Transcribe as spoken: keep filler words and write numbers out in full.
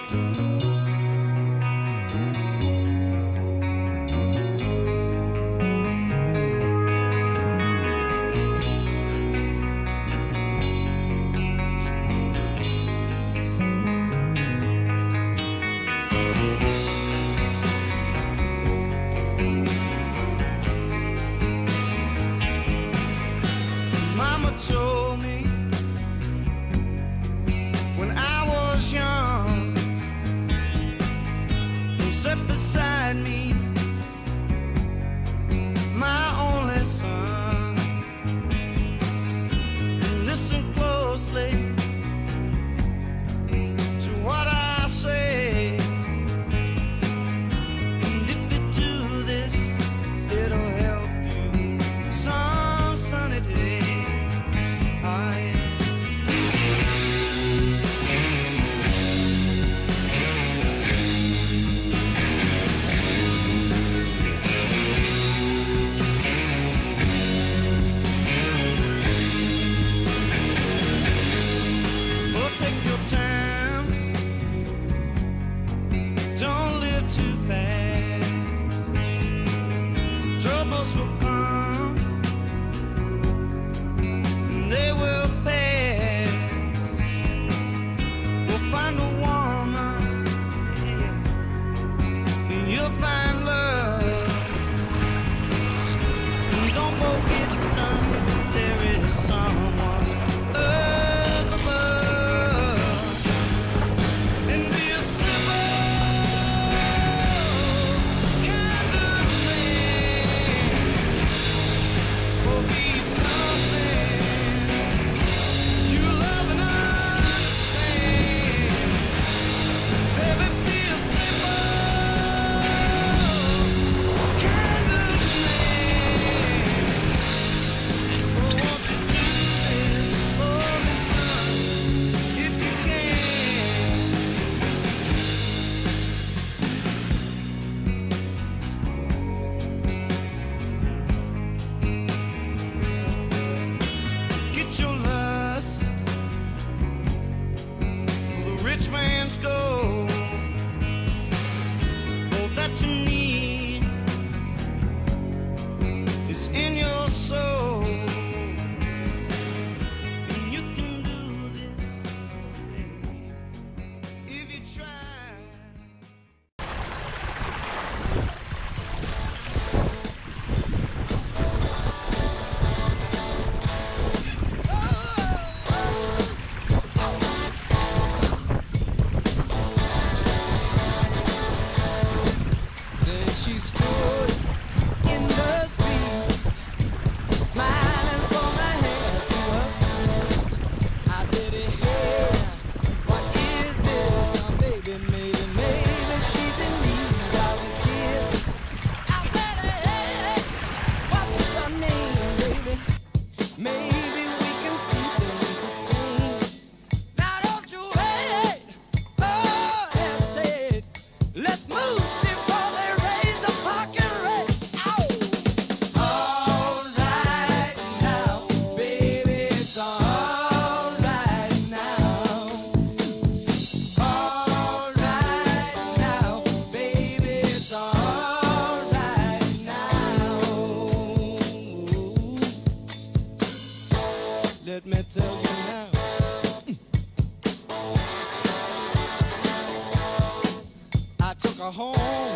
Told me when I was young, and sat beside me, my only son. And listen closely to what I say, and if you do this, it'll help you some sunny day. Too fast, troubles will come, and they will pass. We'll find a woman, yeah, and you'll find love. And don't forget, son, there is someone up above. And be a simple rich man's gold. All that you need is in your soul, and you can do this, baby, if you try. She stood in the street, smiling from her head to her feet. I said, hey, what is this? Now, baby, maybe, maybe she's in need of a kiss. I said, hey, what's your name, baby? Maybe we can see things the same. Now, don't you wait, oh, hesitate. Let's move. Let me tell you now, I took her home.